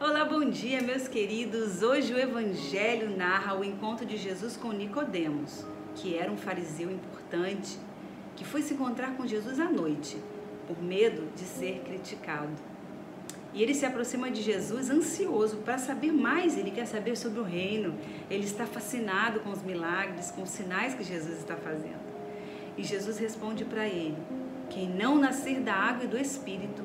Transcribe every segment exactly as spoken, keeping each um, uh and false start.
Olá, bom dia, meus queridos. Hoje o Evangelho narra o encontro de Jesus com Nicodemos, que era um fariseu importante, que foi se encontrar com Jesus à noite, por medo de ser criticado. E ele se aproxima de Jesus ansioso para saber mais, ele quer saber sobre o reino, ele está fascinado com os milagres, com os sinais que Jesus está fazendo. E Jesus responde para ele: quem não nascer da água e do Espírito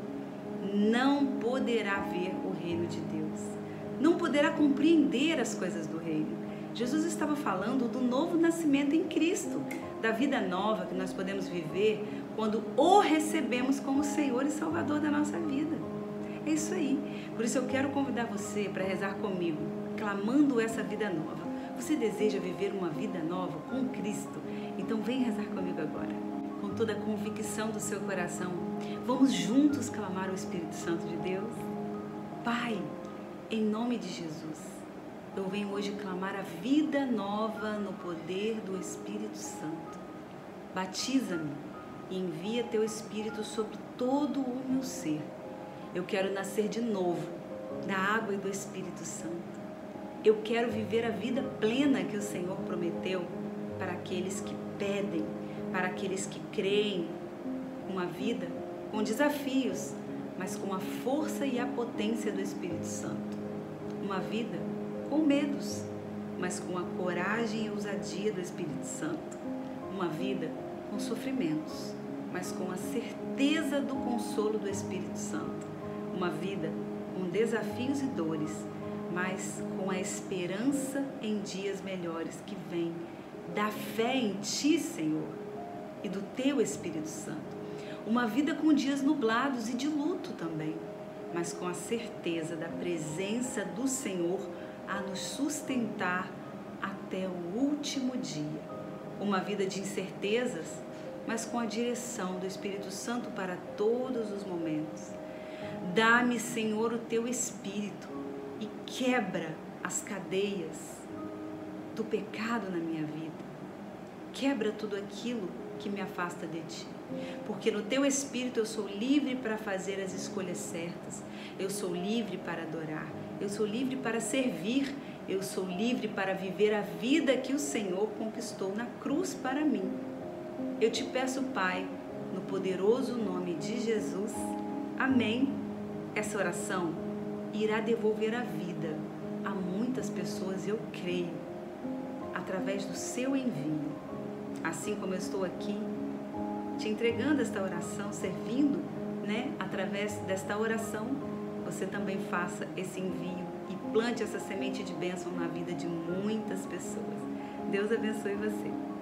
não poderá ver o reino de Deus, não poderá compreender as coisas do reino. Jesus estava falando do novo nascimento em Cristo, da vida nova que nós podemos viver quando o recebemos como Senhor e Salvador da nossa vida. É isso aí. Por isso eu quero convidar você para rezar comigo, clamando essa vida nova. Você deseja viver uma vida nova com Cristo? Então vem rezar comigo agora. Com toda a convicção do seu coração, vamos juntos clamar o Espírito Santo de Deus? Pai, em nome de Jesus, eu venho hoje clamar a vida nova no poder do Espírito Santo. Batiza-me e envia teu Espírito sobre todo o meu ser. Eu quero nascer de novo da água e do Espírito Santo. Eu quero viver a vida plena que o Senhor prometeu para aqueles que pedem, para aqueles que creem. Uma vida com desafios, mas com a força e a potência do Espírito Santo. Uma vida com medos, mas com a coragem e ousadia do Espírito Santo. Uma vida com sofrimentos, mas com a certeza do consolo do Espírito Santo. Uma vida com desafios e dores, mas com a esperança em dias melhores que vem da fé em Ti, Senhor, e do Teu Espírito Santo. Uma vida com dias nublados e de luto também, mas com a certeza da presença do Senhor a nos sustentar até o último dia. Uma vida de incertezas, mas com a direção do Espírito Santo para todos os momentos. Dá-me, Senhor, o Teu Espírito e quebra as cadeias do pecado na minha vida. Quebra tudo aquilo que me afasta de Ti. Porque no Teu Espírito eu sou livre para fazer as escolhas certas. Eu sou livre para adorar. Eu sou livre para servir. Eu sou livre para viver a vida que o Senhor conquistou na cruz para mim. Eu Te peço, Pai, no poderoso nome de Jesus. Amém. Essa oração irá devolver a vida a muitas pessoas, eu creio, através do Seu envio. Assim como eu estou aqui, te entregando esta oração, servindo, né, através desta oração, você também faça esse envio e plante essa semente de bênção na vida de muitas pessoas. Deus abençoe você.